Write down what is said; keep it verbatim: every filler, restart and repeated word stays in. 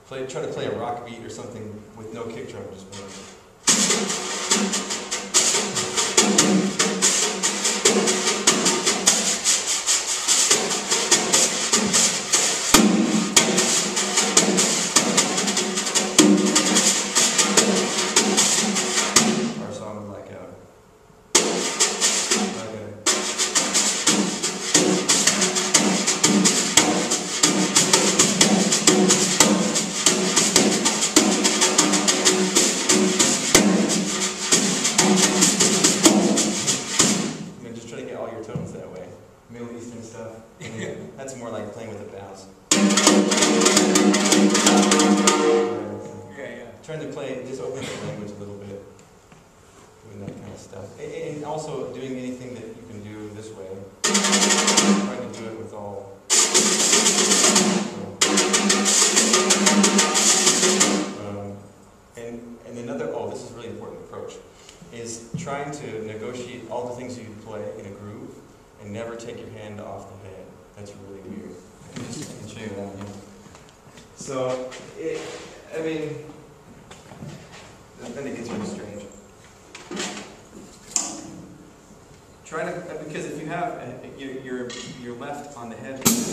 play, try to play a rock beat or something with no kick drum, just one. Middle Eastern stuff. That's more like playing with a bounce. Yeah, yeah. Trying to play, just open the language a little bit, doing that kind of stuff. And, and also doing anything that you can do this way. Trying to do it with all. Um, and, and another, oh, this is a really important approach, is trying to negotiate all the things you play in a groove and never take your hand off the head. That's really weird. I can, just, I can show you that. Yeah. So, it, I mean, then it gets really strange. Try to, because if you have your, your, your left on the head,